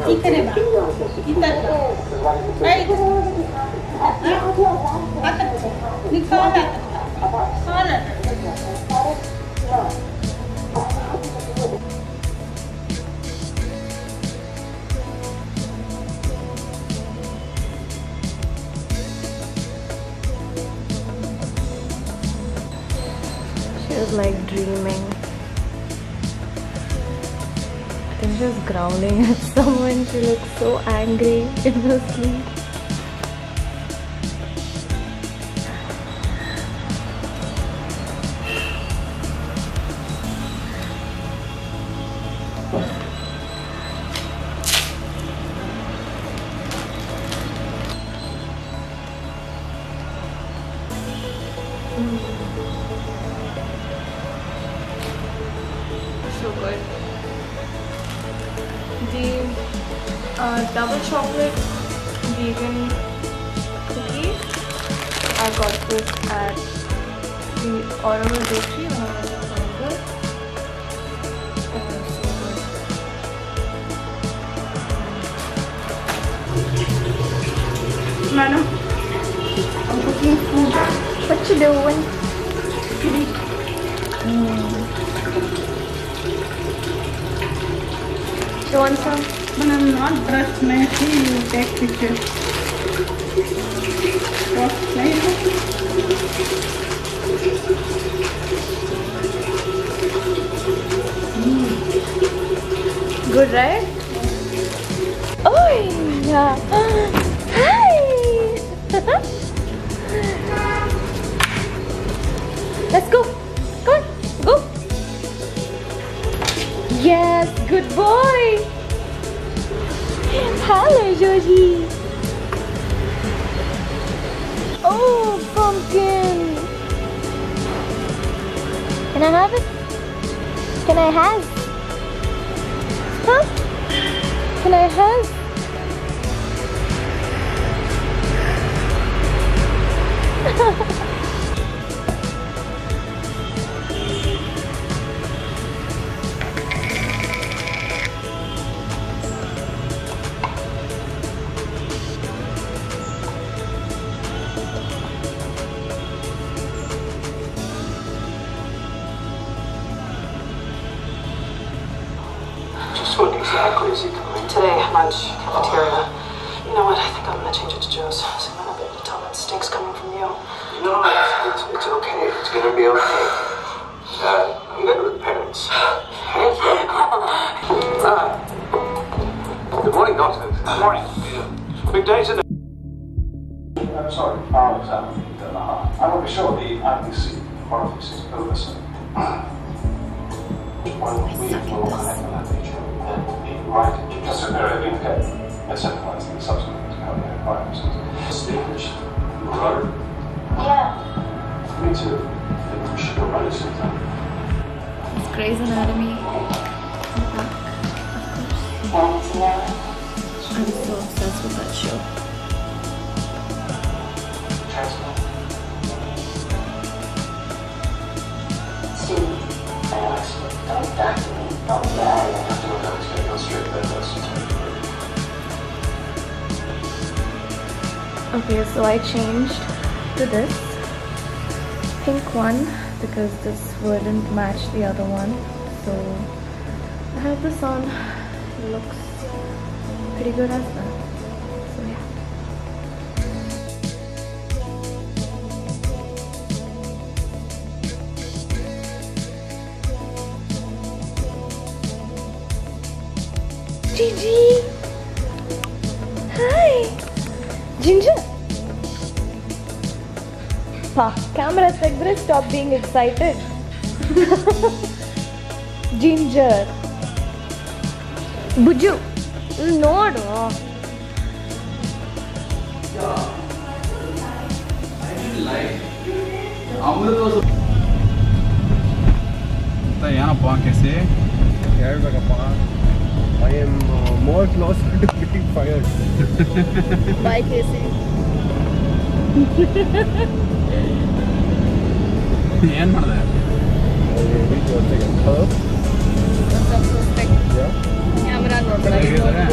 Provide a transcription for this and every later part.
Ikare ba. Itata. Right. Nikala. Kala. She was like dreaming. I think she was growling at someone. She looked so angry in her sleep. So good. The double chocolate vegan cookies, I got this at the Original Bakery when I was in Bangalore. It was so good. Manu, I'm cooking food. What you doing? You want some? When I'm not dressed nicely, you take pictures. What's nice? Good, right? Oh yeah. Hi. Let's go. Come on, go. Yes, good boy. Hello, Joji. Oh, pumpkin. Can I have it? Can I have? Huh? Can I have? What exactly is he doing? Today, lunch, cafeteria. You know what? I think I'm gonna change it to Joe's. So you might not be able to tell that stink's coming from you. No, it's okay. It's gonna be okay. I'm good with parents. Parents love you. Good morning, doctor. Good morning. Big day today. I'm sorry, I'll examine the heart. I want to be sure the IBC orifice is oversight. When we will connect with that feature, then the right interdisciplinary head and centralize the subsequent cardiac biopsies. Speech, right? Yeah. Me too. I think we should go right sometime. It's Grey's Anatomy. Want to know? I'm so obsessed with that show. Transplant. Steve, I asked you, don't talk to me. Don't lie. I have to know how it's going to go straight there. Okay, so I changed to this pink one because this wouldn't match the other one. So I have this on. It looks pretty good as well. So yeah. Gigi! Hi! Ginger! Pa, camera ತೆಗ್ದ್ರೆ stop being excited. Ginger! Buju! ನೋಡು. ಏನಪ್ಪ ಕೇಸಿ ಹೇಳ್ಬೇಕಪ್ಪ I am more closer to getting fired. Bye, Casey. ಏನು ಮಾಡಿದೆ? up so strict. Camera not like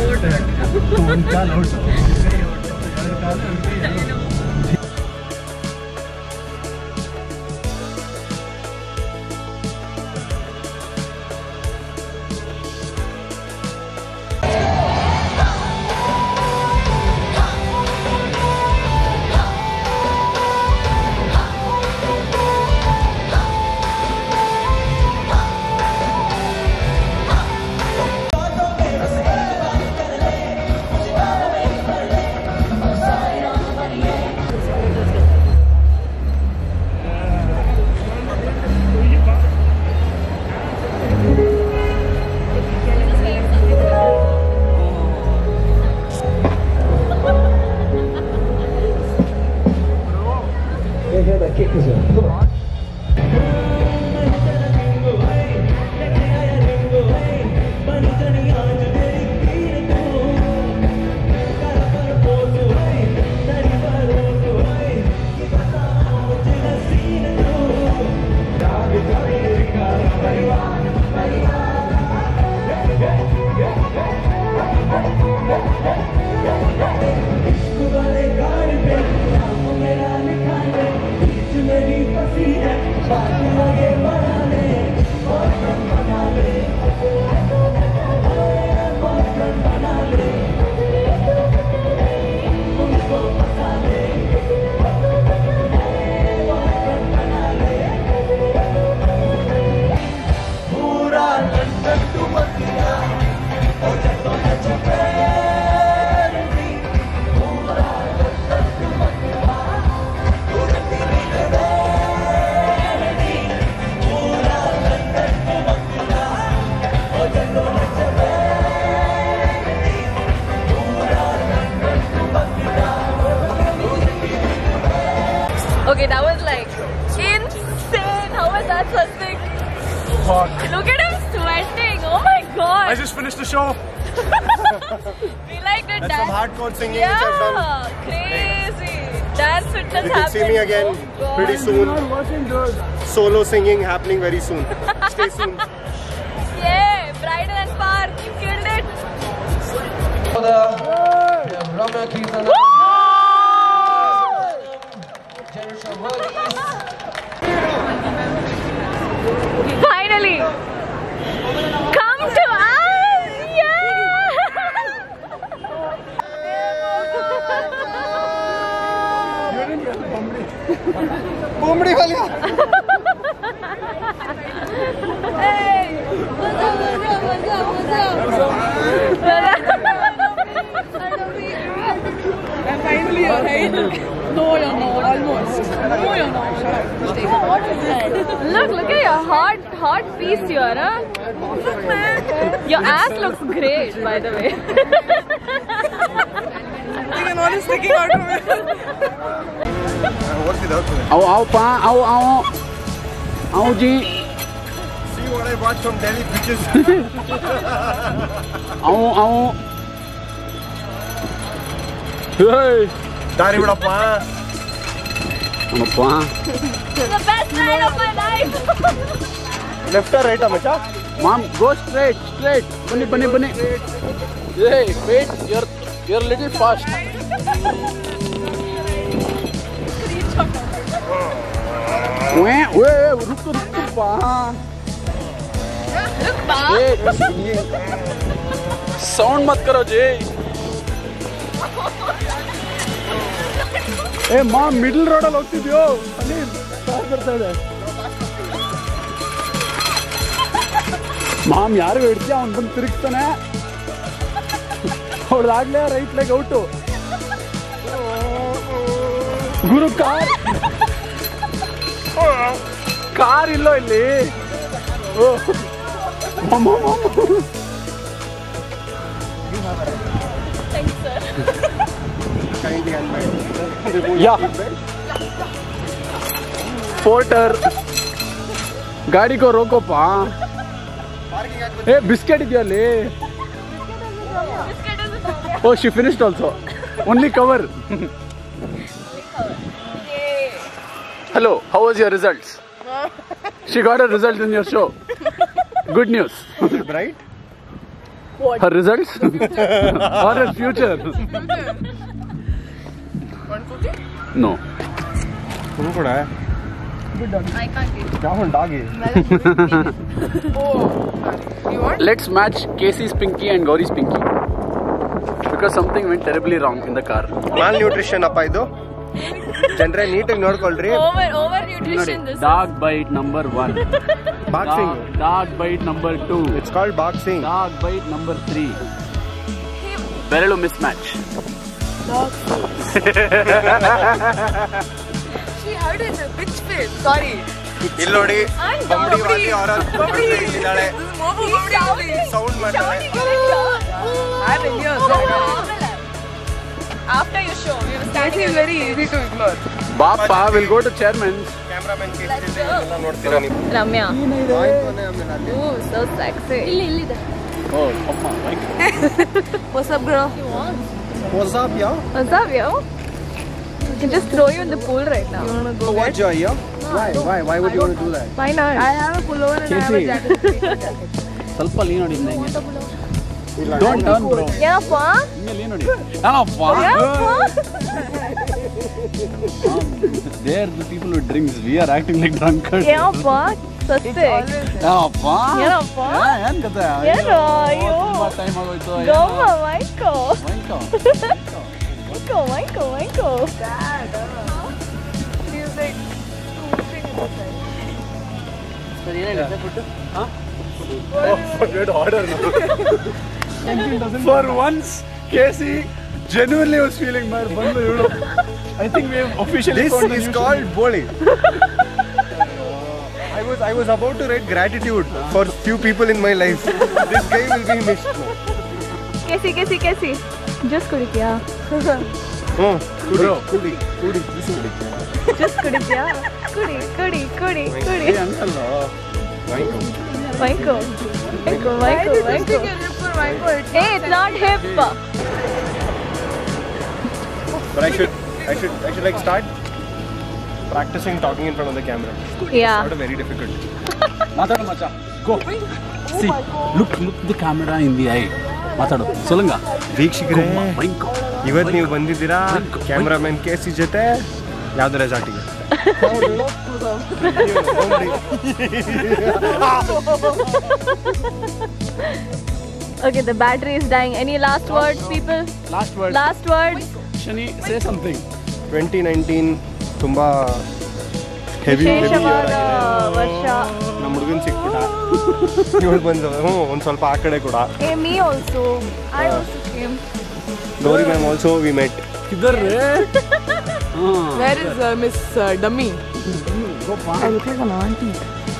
Okay, that was like insane. How was that something? Hot. Look at him sweating. Oh my god. I just finished the show. We like to That's dance. some hardcore singing Yeah, which I've done. crazy. Dance fitness You can see me again pretty soon. Solo singing happening very soon. Stay soon. Yeah, Bryden and Parth, you killed it. Finally, come to us! Yeah! Boomdi waliya. Hey! And finally you're right. No, you're not. Almost. No, you're not. Shut up. Look at your hot piece here, huh? Your ass looks great, by the way. Even all is sticking out of it. What's without it? Ow, G. See what I bought from Delhi bitches. Ow. Hey. Dari budappa. The best night of my life. Left or right, Amacha? Mom, go straight. Bunny. Hey, wait, you're a little fast. Wait, रुक पा. Sound मत करो जी. ए माँ middle road ಅಲ್ಲಿ ಹೋಗ್ತಿದ್ಯೋ ಅಲ್ಲಿ car ಬರ್ತಾ ಇದೆ. Ma'am ಯಾರಿಗೂ ಹಿಡ್ತೀಯ ಅವ್ನು ಬಂದು ತಿರುಗ್ತಾನೆ. ಹೊಡೆದಾಗ್ಲೇ ರೈಟ್ ಲೆಗ್ ಔಟು. ಗುರು ಕಾರ್ ಇಲ್ಲೋ ಇಲ್ಲಿ. ಯಾ ಪೋರ್ಟರ್ ಗಾಡಿಗೋ ರೋಕೋಪಾ. ಏ ಬಿಸ್ಕೆಟ್ ಇದೆಯಾ ಅಲ್ಲಿ? Oh she finished also. Only cover. Hello, how was your results? She got her results in your show. Good news. Right? Her results or her future? No. I can't eat. Let's match Casey's pinky and Gauri's pinky. Because something went terribly wrong in the car. Malnutrition appa idu. Jandre neatly ನೋಡ್ಕೊಳ್ಳ್ರಿ. Over nutrition. Dog bite number 1. Boxing. Dog bite number 2. It's called boxing. Dog bite number 3. Berelu mismatch. She had a bitch face. Sorry. ಇಲ್ಲಿ ನೋಡಿ ಬಂಬಡಿ ವಾಲಿ ಇದ್ದಾಳೆ. Sound ಮಾಡ್ತಾಳೆ. After you show, you know, standing is very easy to ignore. Bappa will go to chairman. Cameraman case ಎಲ್ಲ ನೋಡ್ತೀರಾ ನೀವು? Ramya. ಆಯ್ತು Ooh, so sexy. Oh, come on. What's up, girl? What's up, yo? What's up, yo? I can just throw you in the pool right now. You wanna go? What, Joy, yo? Why would you want to do that? Why not? I have a pullover and I have a jacket. ಸ್ವಲ್ಪ lean ನೋಡಿ ಹಿಂಗೆ. Don't turn, bro. ಏನಪ್ಪ? ಹಿಂಗೆ lean ನೋಡಿ. ಏನಪ್ಪ? They're the people who drinks. We are acting like drunkards. ಏನಪ್ಪ? ಸಸ್ತೆ. ಏನಪ್ಪ? ಏನಪ್ಪ? ಏನ್ ಕತೆ? ಏನೋ ಅಯ್ಯೋ. ತುಂಬಾ ಟೈಮ್ ಆಗೋಯ್ತು. ಗಮ್ಮ ಮೈಕೋ. ಮೈಕೋ. Wanko. Dad. He's like scooping in the side. Sir, ಏನಾಗಿದೆ ಫುಡ್? ಹಾ? Oh, forget order now. For once, Casey genuinely was feeling bad. Bandu ಇವಳು. I think we have officially This is called bowling. I was about to write gratitude for few people in my life. This guy will be missed. Casey. Just ಕುಡಿತ್ಯಾ? Oh, Bro. Kudi. Just ಕುಡಿತ್ಯಾ? ಕುಡಿ. Hey, uncle. Wanko. Why did you stick your lip for Wanko? Hey, it's not hip. But I should like start practicing talking in front of the camera. Yeah. It's not very difficult. ಮಾತಾಡು ಮಚ್ಚ. Go. See, look the camera in the eye. ಮಾತಾಡು. ಸೊಲ್ಲಂಗ. ವೀಕ್ಷಕರೇ, Wanko. ಇವತ್ತು ನೀವು ಬಂದಿದ್ದೀರಾ cameraman ಕೇಸಿ ಜೊತೆ ಯಾವ್ದು ರೆಸಾರ್ಟಿಗೆ? Okay, the battery is dying. Any last words, people? Last words. Shani, say something. 2019 ತುಂಬಾ ಹೆವಿ ವಿಶೇಷವಾದ ವರ್ಷ. ನಮ್ಮ ಹುಡುಗನ್ ಸಿಕ್ಬಿಟ್ಟ. ಇವಳು ಬಂದು ಒಂದು ಸ್ವಲ್ಪ ಆ ಕಡೆ ಕೂಡ. Hey, me also. I also came. Gauri ma'am also we met. Kiddar re? Where is Miss Dummy? I look like an auntie.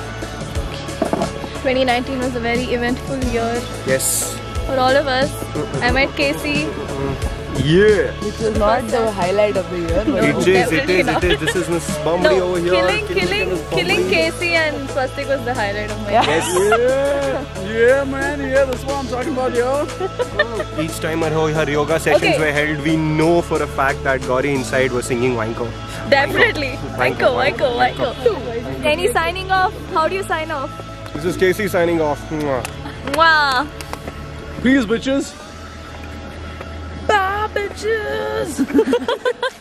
2019 was a very eventful year Yes. for all of us. I met Casey. Yeah. Which was not the highlight of the year. But It is. This is Miss Bombay over here. Killing Casey and Swastik was the highlight of my year. Yes. Yeah, man. Yeah, that's what I'm talking about, yo. Each time her yoga sessions Okay. were held, we know for a fact that Gauri inside was singing Wanko. Definitely. Wanko. Any signing off? How do you sign off? This is Casey signing off. Mwah. Peace, bitches. Bye, bitches.